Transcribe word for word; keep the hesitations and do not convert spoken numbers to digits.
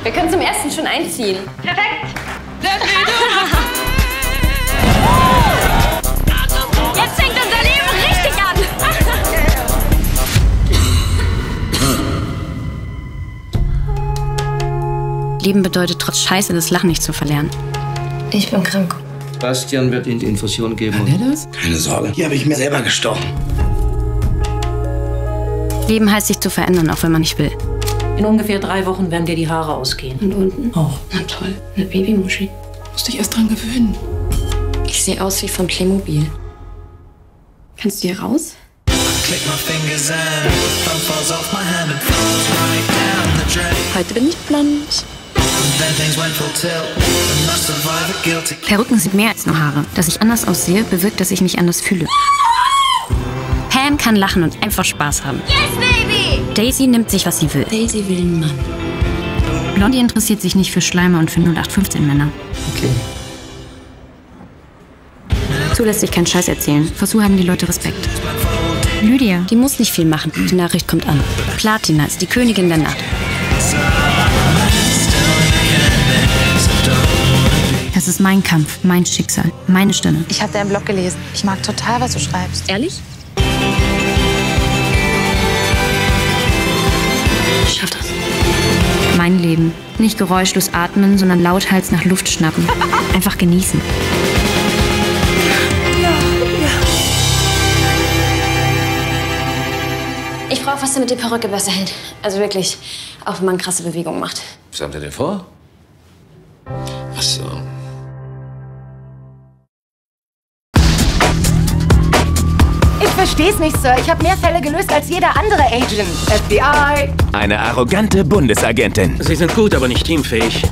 Wir können zum ersten schon einziehen. Perfekt! Jetzt fängt unser Leben richtig an! Leben bedeutet trotz Scheiße das Lachen nicht zu verlernen. Ich bin krank. Bastian wird Ihnen die Infusion geben. Kann er das? Keine Sorge. Hier habe ich mir selber gestochen. Leben heißt, sich zu verändern, auch wenn man nicht will. In ungefähr drei Wochen werden dir die Haare ausgehen. Und unten? Auch. Na toll, eine Babymuschi. Musst dich erst dran gewöhnen. Ich sehe aus wie von Playmobil. Kannst du hier raus? Heute bin ich blond. Perücken sind mehr als nur Haare. Dass ich anders aussehe, bewirkt, dass ich mich anders fühle. Pam kann lachen und einfach Spaß haben. Yes, baby! Daisy nimmt sich, was sie will. Daisy will einen Mann. Blondie interessiert sich nicht für Schleimer und für null acht fünfzehn Männer. Okay. So lässt sich keinen Scheiß erzählen. Vor so haben die Leute Respekt. Lydia, die muss nicht viel machen. Die Nachricht kommt an. Platina ist die Königin der Nacht. Das ist mein Kampf, mein Schicksal, meine Stimme. Ich habe deinen Blog gelesen. Ich mag total, was du schreibst. Ehrlich? Ich schaff das. Mein Leben. Nicht geräuschlos atmen, sondern lauthals nach Luft schnappen. Einfach genießen. Ich brauche was, damit die Perücke besser hält. Also wirklich, auch wenn man krasse Bewegungen macht. Was habt ihr denn vor? Ach so. Ich versteh's nicht, Sir. Ich habe mehr Fälle gelöst als jeder andere Agent. F B I. Eine arrogante Bundesagentin. Sie sind gut, aber nicht teamfähig.